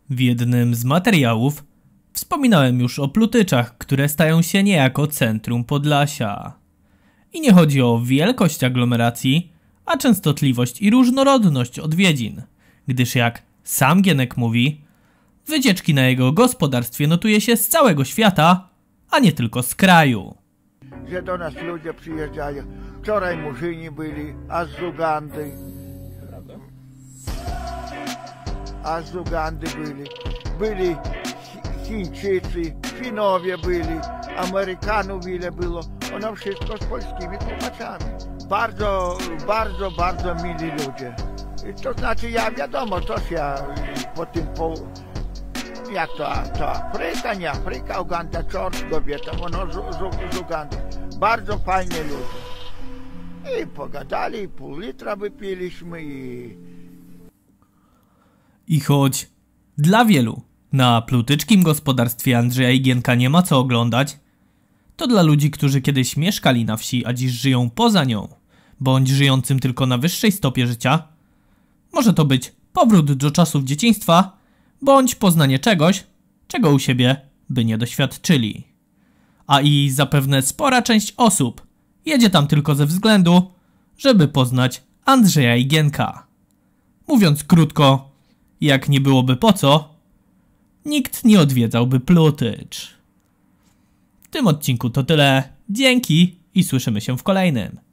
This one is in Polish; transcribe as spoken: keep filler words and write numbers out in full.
W jednym z materiałów wspominałem już o Plutyczach, które stają się niejako centrum Podlasia. I nie chodzi o wielkość aglomeracji, a częstotliwość i różnorodność odwiedzin, gdyż jak sam Gienek mówi, wycieczki na jego gospodarstwie notuje się z całego świata, a nie tylko z kraju. Że do nas ludzie przyjeżdżają. Wczoraj Murzyni byli, a z Ugandy. A z Ugandy byli. Byli Chińczycy, Finowie byli, Amerykanów ile było. Ono wszystko z polskimi tłumaczami. Bardzo, bardzo, bardzo mili ludzie. To znaczy ja wiadomo, coś ja po tym po... Jak to, to Afryka, nie Afryka, Uganda, Czorsko, wie tam, ono z, z, z Ugandy. Bardzo fajnie ludzie. I pogadali, i pół litra wypiliśmy i... I choć dla wielu na plutyczkim gospodarstwie Andrzeja Gienka nie ma co oglądać, to dla ludzi, którzy kiedyś mieszkali na wsi, a dziś żyją poza nią, bądź żyjącym tylko na wyższej stopie życia, może to być powrót do czasów dzieciństwa, bądź poznanie czegoś, czego u siebie by nie doświadczyli. A i zapewne spora część osób jedzie tam tylko ze względu, żeby poznać Andrzeja Gienka. Mówiąc krótko, jak nie byłoby po co, nikt nie odwiedzałby Plutycz. W tym odcinku to tyle. Dzięki i słyszymy się w kolejnym.